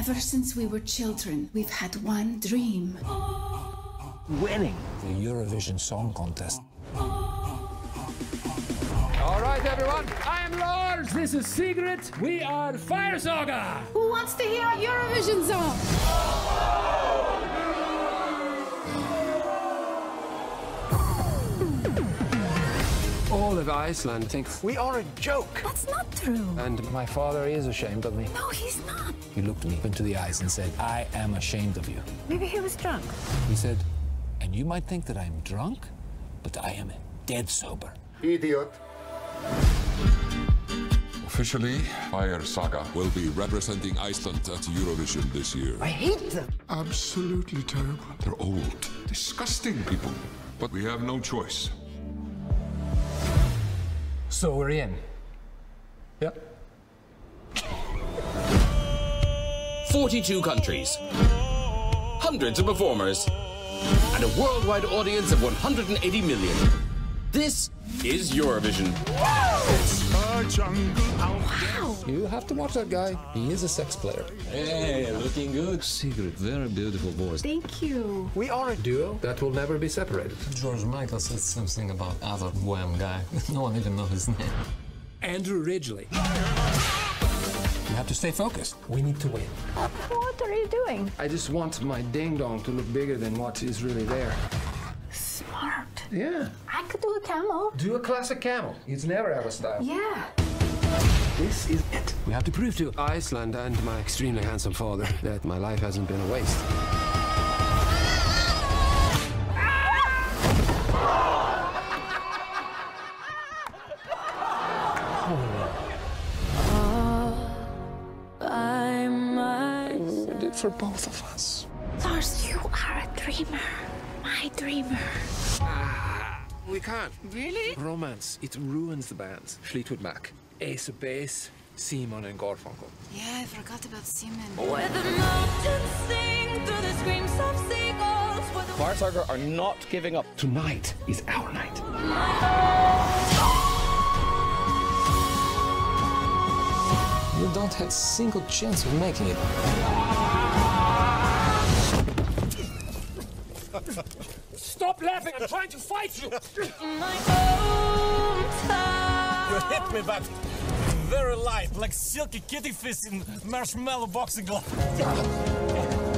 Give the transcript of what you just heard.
Ever since we were children, we've had one dream. Winning the Eurovision Song Contest. All right, everyone. I am Lars. This is Sigrit. We are Fire Saga. Who wants to hear a Eurovision song? All of Iceland thinks We are a joke. That's not true. and my father is ashamed of me. No, he's not. He looked me into the eyes and said, I am ashamed of you. Maybe he was drunk. He said, and you might think that I'm drunk, but I am dead sober. Idiot. Officially, Fire Saga will be representing Iceland at Eurovision this year. I hate them. Absolutely terrible. They're old, disgusting people. But we have no choice. So we're in. Yep. 42 countries, hundreds of performers, and a worldwide audience of 180 million. This is Eurovision. You have to watch that guy. He is a sex player. Hey, looking good. Sigrit, very beautiful voice. Thank you. We are a Duo that will never be separated. George Michael said something about other Wham guy. No one even knows his name. Andrew Ridgeley. You have to stay focused. We need to win. What are you doing? I just want my ding dong to look bigger than what is really there. Smart. Yeah. I could do a camel. Do a classic camel. It's never our style. Yeah. This is it. We have to prove to Iceland and my extremely handsome father that my life hasn't been a waste. We did for both of us. Lars, you are a dreamer. My dreamer. We can't. Really? Romance. It ruins the bands. Fleetwood Mac, Ace of Base, Simon and Garfunkel. Yeah, I forgot about Simon. Where the mountains sing through the screams of seagulls. Where the Fire Saga are not giving up. Tonight is our night. You don't have a single chance of making it. Stop laughing! I'm trying to fight you! my hometown. You hit me, but very light, like silky kitty fish in marshmallow boxing glove.